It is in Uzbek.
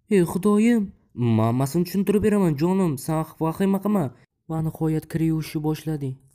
ey xudoyim, hammasini tushuntirib beraman jonim, sen vahima qilma. Va nihoyat kir yuvishni boshladik.